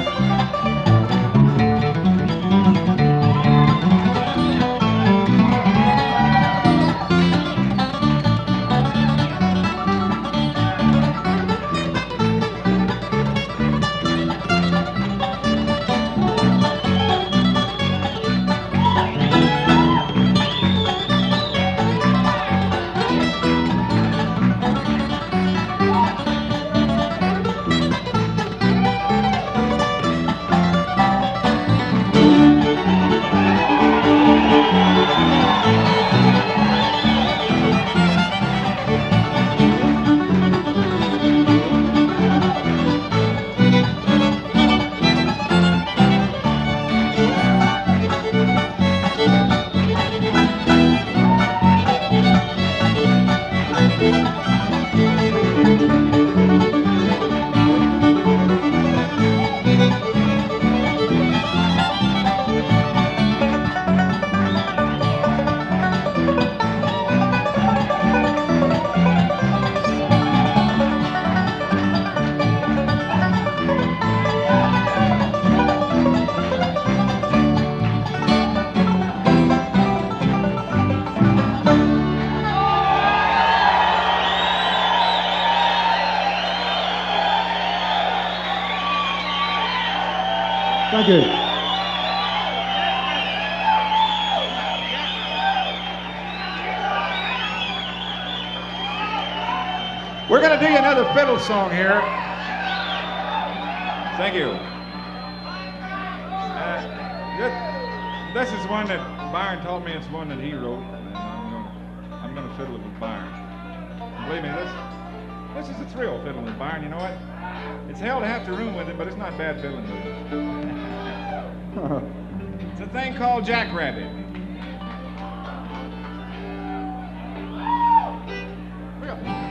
Thank you. We're going to do you another fiddle song here. Thank you. This is one that Byron told me it's one that he wrote, and I'm going to fiddle it with Byron. And believe me, this is a thrill fiddling with Byron. You know what? It's hell to have to room with it, but it's not bad fiddling with it. It's a thing called Jackrabbit. Here we go.